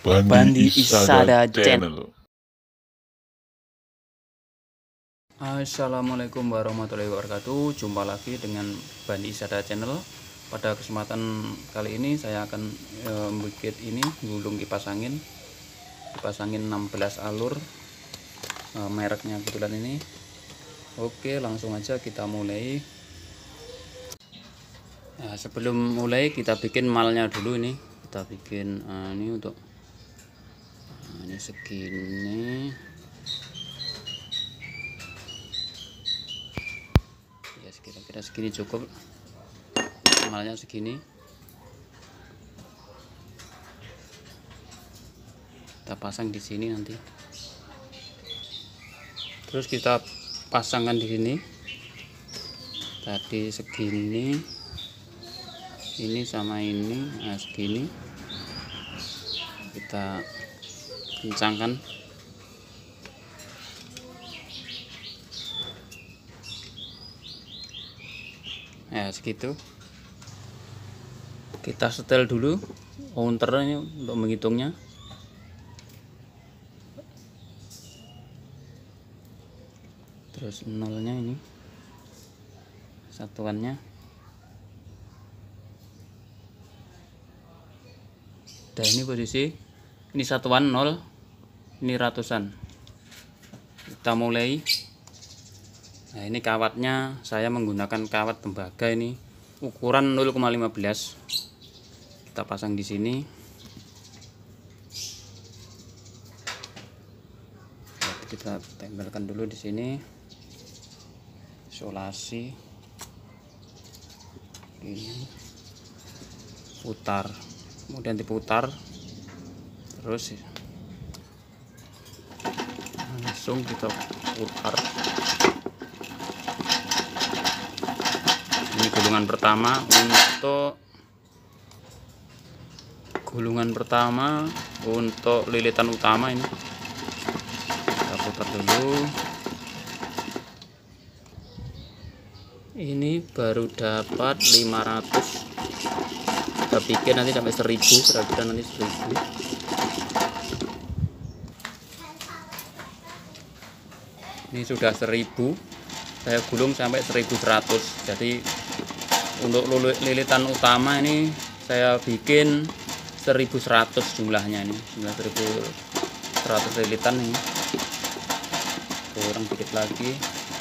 Bandi Isada Channel. Assalamualaikum warahmatullahi wabarakatuh. Jumpa lagi dengan Bandi Isada Channel. Pada kesempatan kali ini saya akan membuat ini gulung kipas angin 16 alur, mereknya kebetulan ini. Oke, langsung aja kita mulai. Nah, sebelum mulai kita bikin malnya dulu. Ini kita bikin ini untuk ini segini ya, kira-kira segini cukup, malnya segini. Kita pasang di sini nanti, terus kita pasangkan di sini tadi segini, ini sama ini. Nah, segini kita kencangkan. Ya, segitu. Kita setel dulu counternya untuk menghitungnya. Terus nolnya ini satuannya. Dan ini posisi, ini satuan 0, ini ratusan. Kita mulai. Nah, ini kawatnya saya menggunakan kawat tembaga, ini ukuran 0,15. Kita pasang di sini. Kita tempelkan dulu di sini. Isolasi. Ini putar, kemudian diputar, terus langsung kita putar. Ini gulungan pertama. Untuk lilitan utama ini kita putar dulu. Ini baru dapat 500. Kita bikin nanti sampai 1000, kira-kira nanti 1000. Ini sudah 1000, saya gulung sampai 1100. Jadi untuk lilitan utama ini saya bikin 1100 jumlahnya, ini 1100 lilitan. Ini kurang dikit lagi.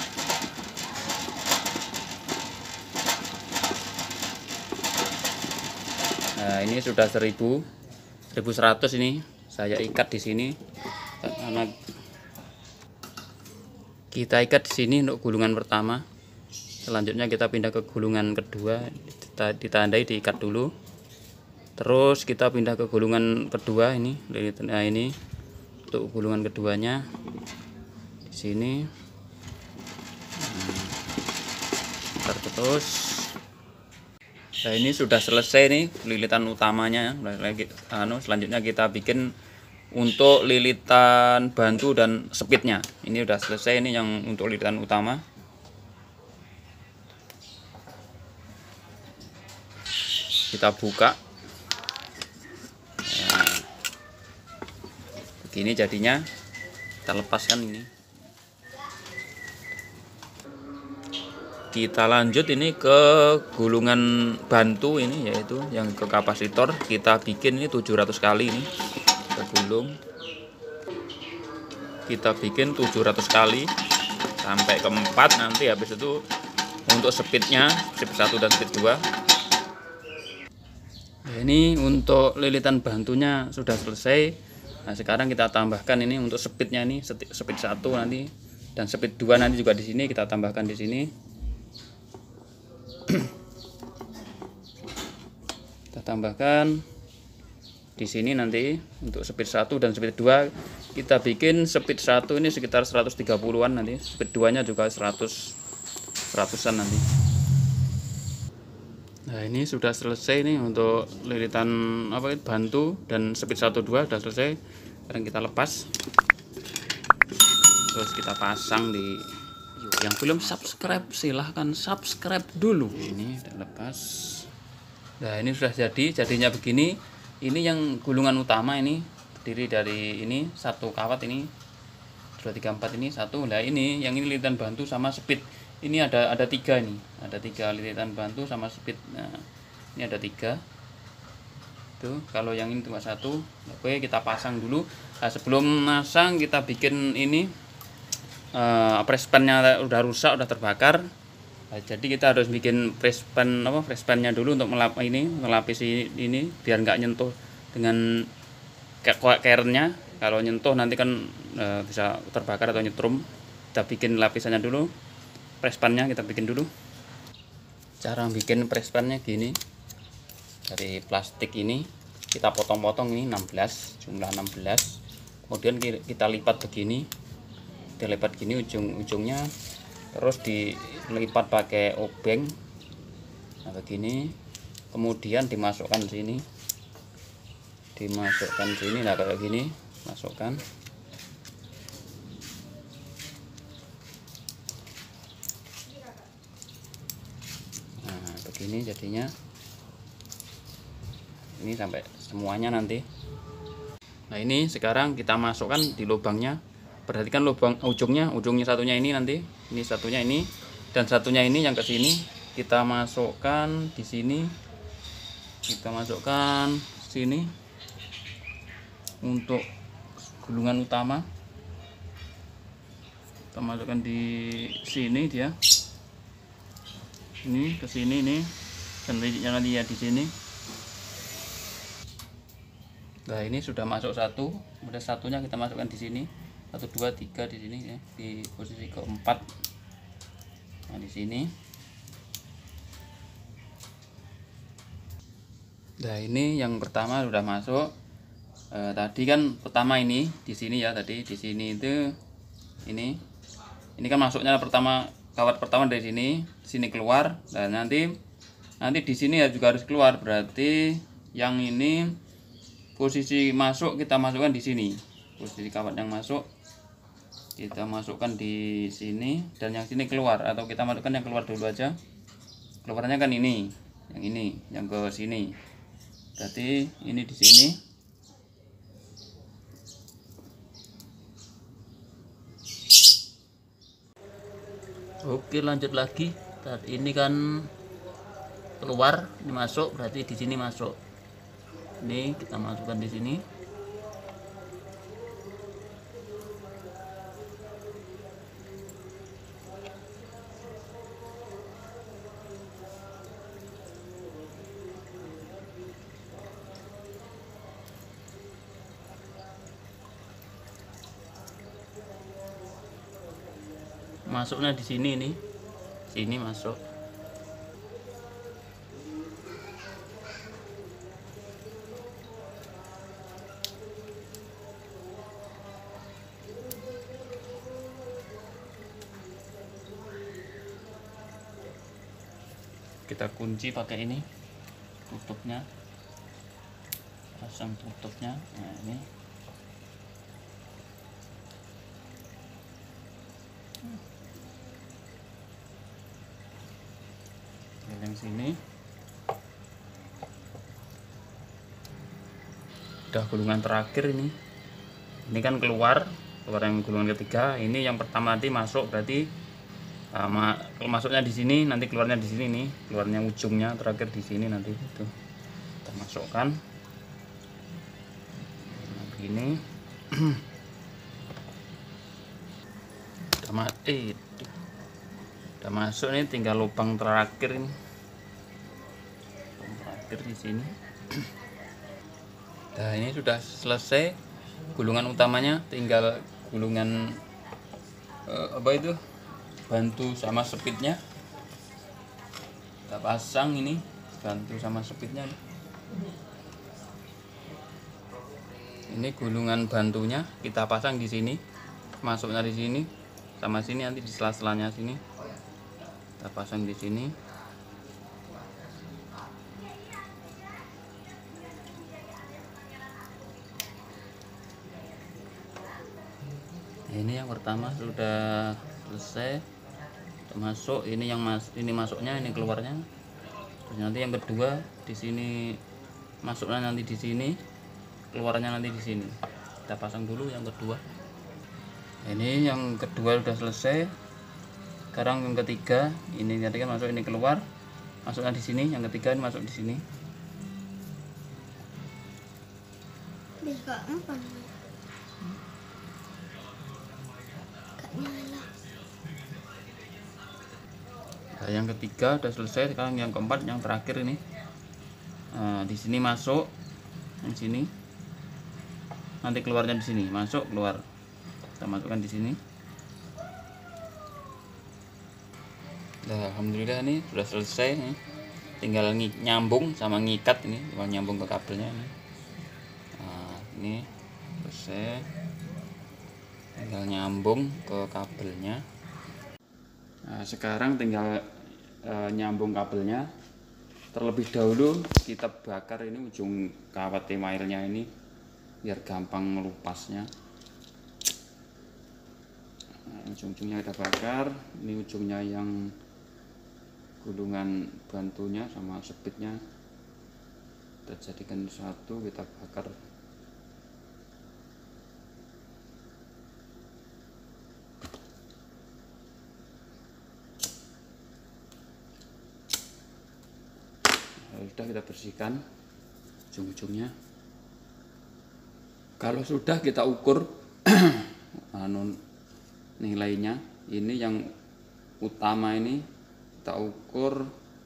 Nah, ini sudah 1100 ini saya ikat di sini. Karena kita ikat di sini untuk gulungan pertama. Selanjutnya kita pindah ke gulungan kedua, ditandai, diikat dulu. Terus kita pindah ke gulungan kedua ini. Nah, ini untuk gulungan keduanya di sini. Terus. Nah, ini sudah selesai nih lilitan utamanya. Selanjutnya kita bikin untuk lilitan bantu dan speednya. Ini udah selesai, ini yang untuk lilitan utama. Kita buka. Nah, begini jadinya. Kita lepaskan ini. Kita lanjut ini ke gulungan bantu ini, yaitu yang ke kapasitor. Kita bikin ini 700 kali ini. Kita gulung. Kita bikin 700 kali sampai ke 4. Nanti habis itu untuk speednya, speed 1 dan speed 2. Nah, ini untuk lilitan bantunya sudah selesai. Nah, sekarang kita tambahkan ini untuk speednya, ini speed 1 nanti dan speed 2 nanti juga di sini kita tambahkan di sini. Kita tambahkan di sini nanti untuk speed 1 dan speed 2. Kita bikin speed 1 ini sekitar 130-an, nanti speed 2 nya juga 100-an nanti. Nah, ini sudah selesai nih untuk lilitan bantu dan speed 1 2 sudah selesai. Sekarang kita lepas, terus kita pasang di. Yang belum subscribe silahkan subscribe dulu. Ini udah lepas. Nah, ini sudah jadinya begini. Ini yang gulungan utama ini terdiri dari ini satu kawat, ini 2, 3, 4 ini satu. Nah ini yang ini lilitan bantu sama speed, ini ada 3 nih, ada 3 lilitan bantu sama speed. Nah ini ada 3 tuh, kalau yang ini cuma 1. Oke, kita pasang dulu. Nah, sebelum masang kita bikin ini press pan-nya udah rusak, udah terbakar. Nah, jadi kita harus bikin press pan-nya dulu untuk melapisi ini biar nggak nyentuh dengan kerennya. Kalau nyentuh nanti kan bisa terbakar atau nyetrum. Kita bikin lapisannya dulu, press pan-nya kita bikin dulu. Cara bikin press pan-nya gini, dari plastik ini kita potong-potong, ini 16, jumlah 16, kemudian kita lipat begini, kita lipat gini ujung-ujungnya, terus dilipat pakai obeng, nah begini, kemudian dimasukkan sini, nah kayak gini, masukkan. Nah begini jadinya, ini sampai semuanya nanti. Nah ini sekarang kita masukkan di lubangnya, perhatikan lubang ujungnya satunya ini nanti, ini satunya ini, dan satunya ini yang ke sini kita masukkan di sini, kita masukkan sini untuk gulungan utama, kita masukkan di sini dia, ini ke sini nih, dan lincirnya nanti ya di sini. Nah ini sudah masuk satu, kemudian satunya kita masukkan di sini, 1, 2, 3 di sini ya, di posisi keempat. Nah di sini. Nah ini yang pertama sudah masuk. Tadi kan pertama ini di sini ya, tadi di sini itu ini kan masuknya pertama, kawat pertama dari sini keluar. Dan nanti di sini ya juga harus keluar, berarti yang ini posisi masuk kita masukkan di sini, posisi kawat yang masuk kita masukkan di sini, dan yang sini keluar, atau kita masukkan yang keluar dulu aja. Keluarnya kan ini, yang ke sini, berarti ini di sini. Oke, lanjut lagi. Ini kan keluar, ini masuk, berarti di sini masuk. Ini kita masukkan di sini. Masuknya di sini nih. Sini masuk. Kita kunci pakai ini tutupnya, pasang tutupnya. Nah ini yang sini udah gulungan terakhir. Ini kan keluar yang gulungan ketiga. Ini yang pertama nanti masuk, berarti masuknya di sini, nanti keluarnya di sini nih, keluarnya ujungnya terakhir di sini nanti itu kita masukkan. Nah, begini. Udah masuk nih, tinggal lubang terakhir ini, lubang terakhir di sini. Nah ini sudah selesai gulungan utamanya, tinggal gulungan bantu sama speednya kita pasang. Ini bantu sama speednya, ini gulungan bantunya kita pasang di sini, masuknya di sini sama sini, nanti di sela-selanya sini kita pasang di sini. Ini yang pertama sudah selesai, masuk. Ini yang ini masuknya, ini keluarnya. Terus nanti yang kedua di sini masuknya nanti di sini, keluarnya nanti di sini. kita pasang dulu yang kedua. Ini yang kedua udah selesai. Sekarang yang ketiga, ini tadi kan masuk, ini keluar, masukkan di sini. Yang ketiga ini masuk di sini. Bisa empat. Gak nyala. Nah, yang ketiga udah selesai. Sekarang yang keempat, yang terakhir ini. Nah, di sini masuk, yang sini. Nanti keluarnya di sini, masuk keluar. Kita masukkan di sini. Nah, alhamdulillah ini sudah selesai. Tinggal nyambung sama ngikat ini, tinggal nyambung ke kabelnya ini. Nah, ini selesai. Tinggal nyambung ke kabelnya. Nah, sekarang tinggal nyambung kabelnya. Terlebih dahulu kita bakar ini ujung kawat T-mailnya ini biar gampang ngelupasnya. Nah, ujung-ujungnya kita bakar. Ini ujungnya yang gulungan bantunya sama speednya kita jadikan satu, kita bakar. Sudah kita bersihkan ujung-ujungnya. Kalau sudah kita ukur nilainya. Ini yang utama ini kita ukur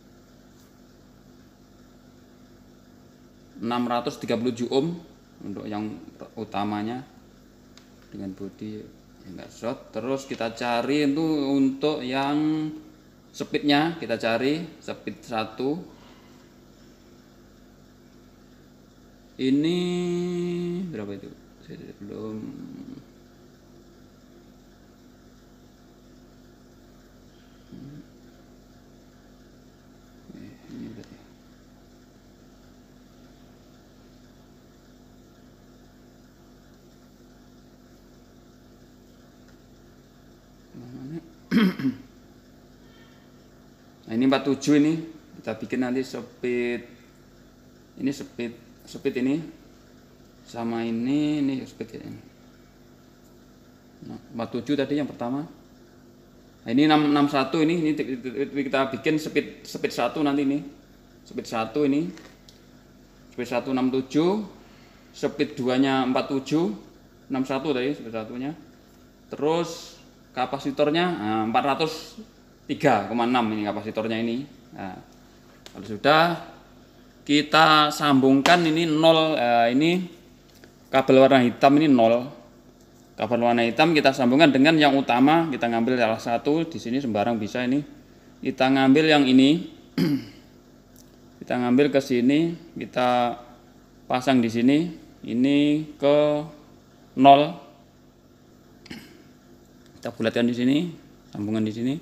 637 ohm untuk yang utamanya dengan bodi enggak short. Terus kita cari itu untuk yang speednya, kita cari speed 1. Ini berapa itu? Belum. Ini berarti. Nah, ini 47 ini kita bikin nanti speed. Ini speed ini sama ini speed ini. Nah, 47 tadi yang pertama. Nah, ini 661 ini kita bikin speed 1 nanti ini. Speed 1 ini. Speed 1 67, speed 2-nya 47, 61 tadi speed 1-nya. Terus kapasitornya 403,6 ini kapasitornya ini. Nah, kalau sudah kita sambungkan ini 0, ini kabel warna hitam ini 0. Kabel warna hitam kita sambungkan dengan yang utama, kita ngambil salah satu di sini sembarang bisa ini. Kita ngambil yang ini. Kita ngambil ke sini, kita pasang di sini. Ini ke 0. Kita bulatkan di sini, sambungan di sini.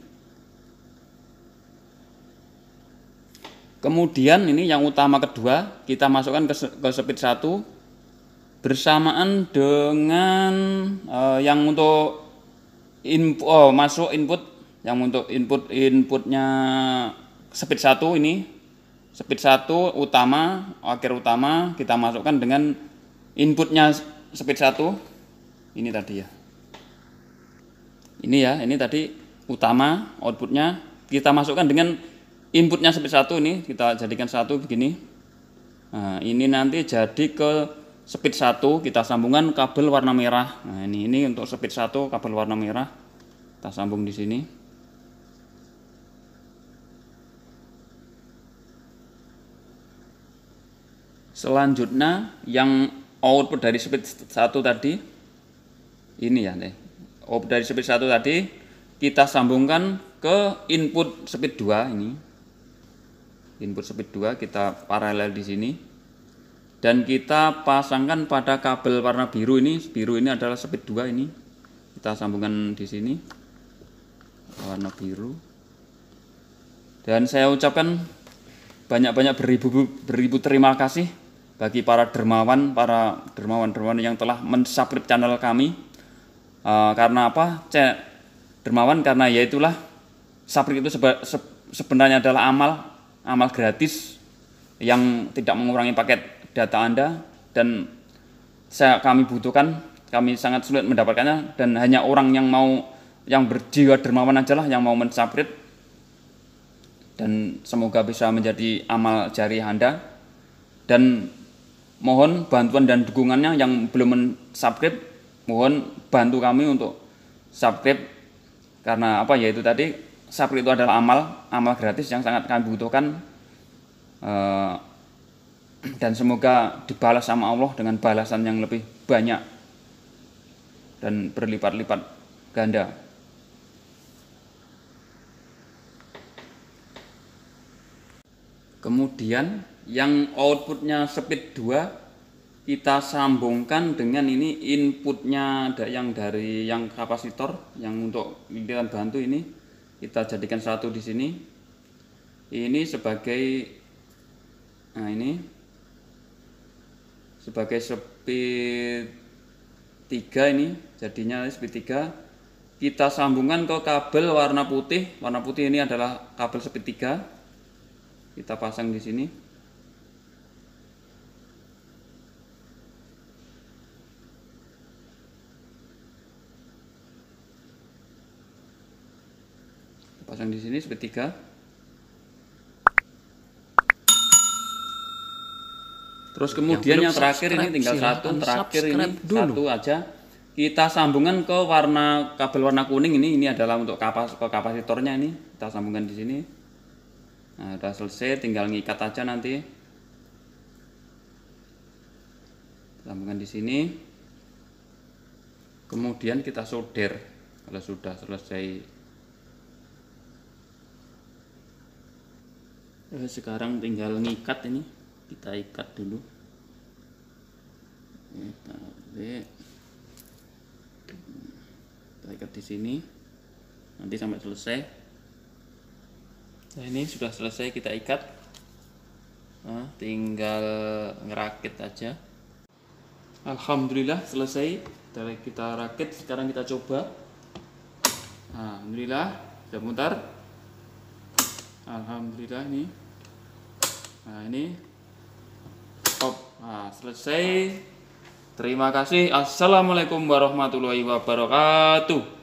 Kemudian ini yang utama kedua kita masukkan ke speed 1 bersamaan dengan yang untuk masuk input, yang untuk inputnya speed 1 ini, speed 1 utama, akhir utama kita masukkan dengan inputnya speed 1 ini tadi ya. Ini ya, ini tadi utama, outputnya kita masukkan dengan inputnya speed 1 ini, kita jadikan satu begini. Nah, ini nanti jadi ke speed 1 kita sambungkan kabel warna merah. Nah, ini untuk speed 1 kabel warna merah. Kita sambung di sini. Selanjutnya yang output dari speed 1 tadi ini ya, output dari speed 1 tadi kita sambungkan ke input speed 2 ini. Input speed 2 kita paralel di sini dan kita pasangkan pada kabel warna biru ini. Biru ini adalah speed 2 ini. Kita sambungkan di sini warna biru. Dan saya ucapkan banyak-banyak beribu terima kasih bagi para dermawan yang telah mensubscribe channel kami. Karena apa? Dermawan karena yaitulah subscribe itu sebenarnya adalah amal gratis yang tidak mengurangi paket data Anda, dan kami butuhkan kami sangat sulit mendapatkannya, dan hanya orang yang berjiwa dermawan aja lah yang mau mensubscribe, dan semoga bisa menjadi amal jariah Anda. Dan mohon bantuan dan dukungannya yang belum mensubscribe, mohon bantu kami untuk subscribe, karena apa ya, itu tadi, subscribe itu adalah amal gratis yang sangat kami butuhkan, dan semoga dibalas sama Allah dengan balasan yang lebih banyak dan berlipat-lipat ganda. Kemudian yang outputnya speed 2 kita sambungkan dengan ini inputnya yang dari yang kapasitor yang untuk lilitan bantu, ini kita jadikan satu di sini. Ini sebagai, nah ini sebagai speed 3, ini jadinya speed 3. Kita sambungkan ke kabel warna putih. Warna putih ini adalah kabel speed 3. Kita pasang di sini. Pasang di sini speed 3. Terus kemudian yang terakhir ini tinggal satu, terakhir ini satu aja. Kita sambungkan ke kabel warna kuning ini adalah untuk kapasitornya, ini kita sambungkan di sini. Nah, udah selesai, tinggal ngikat aja nanti. Sambungkan di sini. Kemudian kita solder kalau sudah selesai. Sekarang tinggal ngikat, ini kita ikat dulu. Kita ikat di sini nanti sampai selesai. Nah, ini sudah selesai kita ikat. Nah, tinggal ngerakit aja. Alhamdulillah selesai. Kita rakit. Sekarang kita coba. Alhamdulillah sudah mutar. Alhamdulillah ini. Nah, ini stop. Nah, selesai. Terima kasih. Assalamualaikum warahmatullahi wabarakatuh.